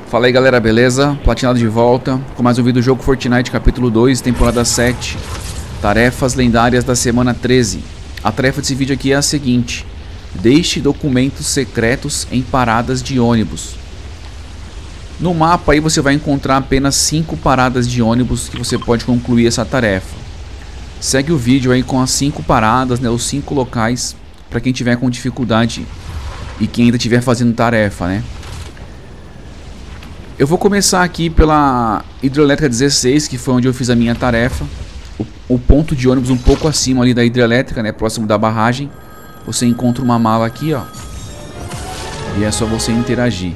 Fala aí galera, beleza? Platinado de volta com mais um vídeo do jogo Fortnite capítulo 2, temporada 7. Tarefas lendárias da semana 13. A tarefa desse vídeo aqui é a seguinte: deixe documentos secretos em paradas de ônibus. No mapa aí você vai encontrar apenas 5 paradas de ônibus que você pode concluir essa tarefa. Segue o vídeo aí com as 5 paradas, né, os 5 locais, para quem tiver com dificuldade e quem ainda estiver fazendo tarefa, né? Eu vou começar aqui pela hidrelétrica 16, que foi onde eu fiz a minha tarefa. O ponto de ônibus um pouco acima ali da hidrelétrica, né, próximo da barragem. Você encontra uma mala aqui, ó. E é só você interagir.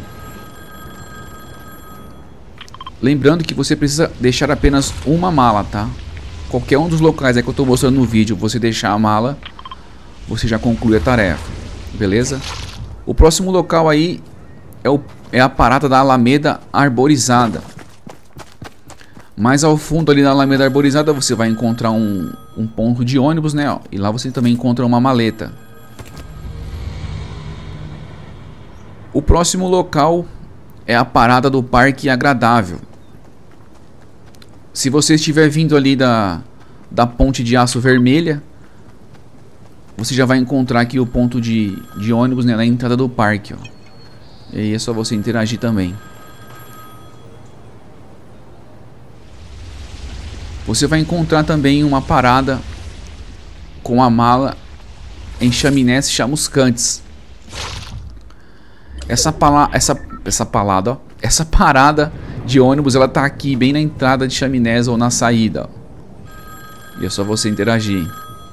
Lembrando que você precisa deixar apenas uma mala, tá? Qualquer um dos locais aí que eu tô mostrando no vídeo, você deixar a mala, você já conclui a tarefa. Beleza? O próximo local aí é a parada da Alameda Arborizada. Mais ao fundo ali na Alameda Arborizada você vai encontrar um ponto de ônibus, né? Ó, e lá você também encontra uma maleta. O próximo local é a parada do Parque Agradável. Se você estiver vindo ali da ponte de aço vermelha, você já vai encontrar aqui o ponto de ônibus, né, na entrada do parque, ó. E aí é só você interagir também. Você vai encontrar também uma parada com a mala em chaminés chamuscantes. Essa parada de ônibus, ela tá aqui bem na entrada de chaminés ou na saída, ó. E é só você interagir.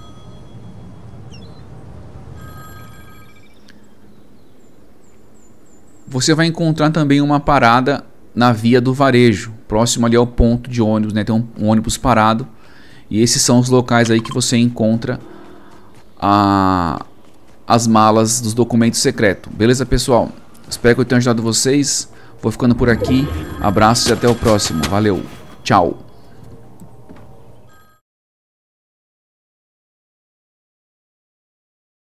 Você vai encontrar também uma parada na via do varejo, próximo ali ao ponto de ônibus, né? Tem um ônibus parado. E esses são os locais aí que você encontra as malas dos documentos secretos. Beleza, pessoal? Espero que eu tenha ajudado vocês. Vou ficando por aqui. Abraços e até o próximo. Valeu. Tchau.